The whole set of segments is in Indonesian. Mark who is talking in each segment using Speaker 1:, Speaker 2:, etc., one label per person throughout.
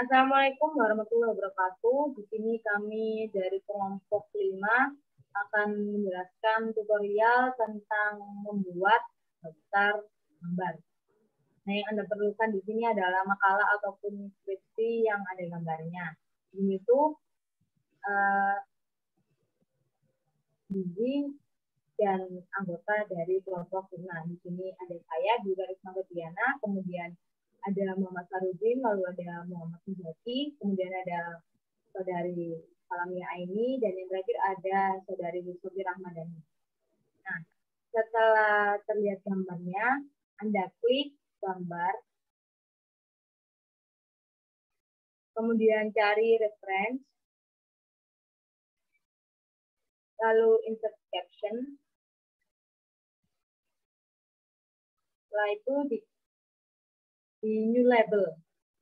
Speaker 1: Assalamualaikum warahmatullahi wabarakatuh. Di sini kami dari kelompok 5 akan menjelaskan tutorial tentang membuat daftar gambar. Nah, yang Anda perlukan di sini adalah makalah ataupun skripsi yang ada gambarnya. Ini tuh bimbing dan anggota dari kelompok 5. Di sini ada saya, juga Risma Diana, kemudian ada Muhammad Farudin, lalu ada Muhammad Mujaki, kemudian ada saudari Salamia Aini, dan yang terakhir ada saudari Sofi Rahmadani. Nah, setelah terlihat gambarnya, Anda klik gambar, kemudian cari reference, lalu insert caption, setelah itu di new label,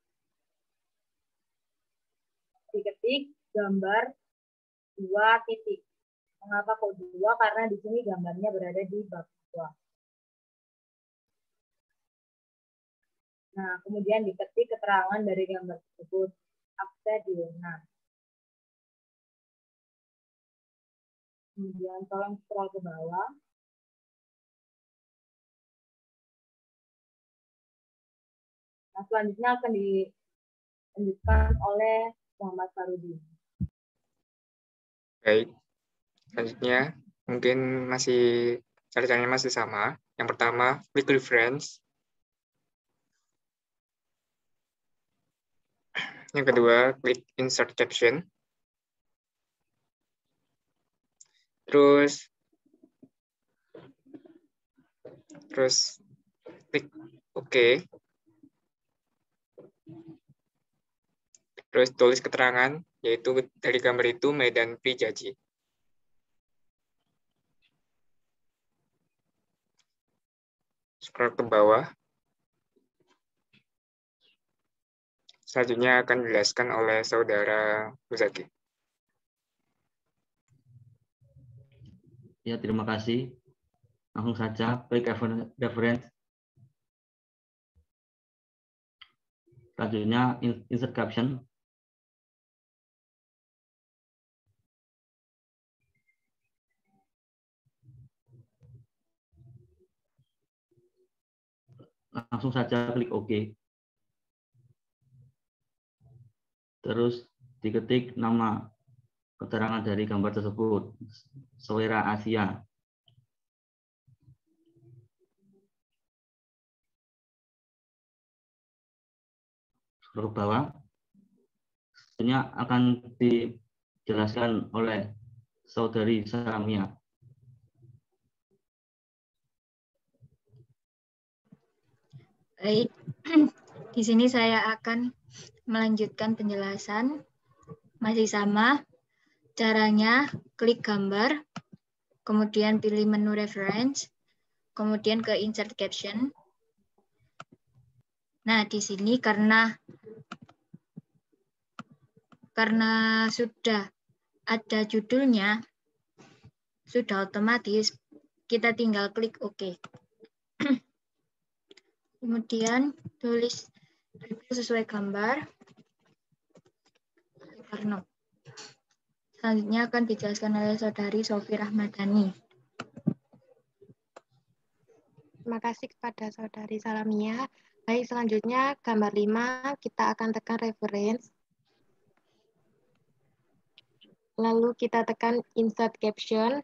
Speaker 1: diketik gambar 2 titik. Mengapa kok 2? Karena di sini gambarnya berada di bab 2. Nah, kemudian diketik keterangan dari gambar tersebut. Akta diwarna. Kemudian tolong scroll ke bawah. Nah, selanjutnya akan dilanjutkan oleh Muhammad Farudin.
Speaker 2: Baik, selanjutnya mungkin caranya masih sama. Yang pertama, klik reference. Yang kedua, klik insert caption. Terus klik OK. Terus tulis keterangan, yaitu dari gambar itu Medan Prijaji. Scroll ke bawah. Selanjutnya akan dijelaskan oleh saudara Muzaki.
Speaker 3: Ya, terima kasih. Langsung saja klik reference. Selanjutnya insert caption. Langsung saja klik OK. Terus diketik nama keterangan dari gambar tersebut, Selera Asia. Ke bawah, selanjutnya akan dijelaskan oleh saudari Salamia.
Speaker 4: Baik, di sini saya akan melanjutkan penjelasan. Masih sama, caranya klik gambar, kemudian pilih menu reference, kemudian ke insert caption. Nah, di sini karena sudah ada judulnya, sudah otomatis kita tinggal klik OK. Kemudian tulis review sesuai gambar. Selanjutnya akan dijelaskan oleh saudari Sofi Rahmadani.
Speaker 5: Terima kasih kepada saudari Salamia. Baik, selanjutnya gambar 5 kita akan tekan reference. Lalu kita tekan insert caption.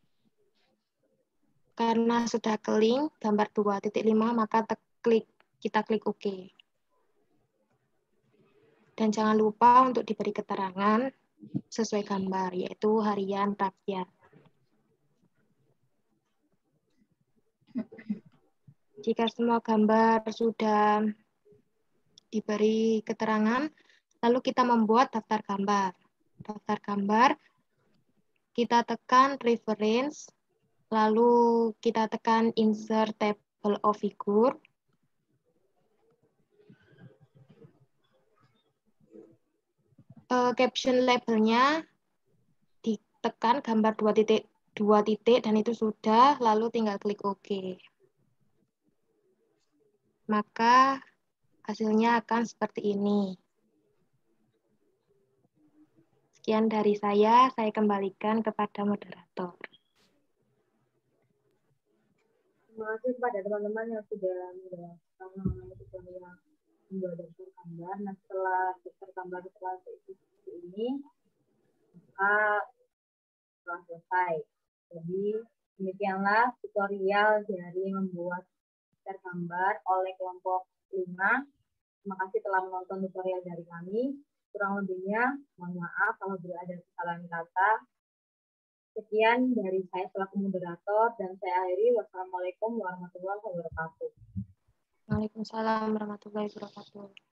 Speaker 5: Karena sudah kelink gambar 2.5 maka kita klik OK. Dan jangan lupa untuk diberi keterangan sesuai gambar, yaitu harian rakyat. Jika semua gambar sudah diberi keterangan, lalu kita membuat daftar gambar. Daftar gambar, kita tekan reference, lalu kita tekan insert table of figure. Caption labelnya ditekan gambar 2 titik dan itu sudah, lalu tinggal klik OK. Maka hasilnya akan seperti ini. Sekian dari saya kembalikan kepada moderator.
Speaker 1: Terima kasih kepada teman-teman yang sudah mengenai tutorial membuat daftar gambar. Nah, setelah daftar gambar setelah seperti ini, maka telah selesai. Jadi, demikianlah tutorial dari membuat daftar gambar oleh kelompok 5. Terima kasih telah menonton tutorial dari kami. Kurang lebihnya, mohon maaf kalau ada kesalahan kata. Sekian dari saya selaku moderator, dan saya akhiri. Wassalamualaikum warahmatullahi wabarakatuh.
Speaker 5: Waalaikumsalam warahmatullahi wabarakatuh.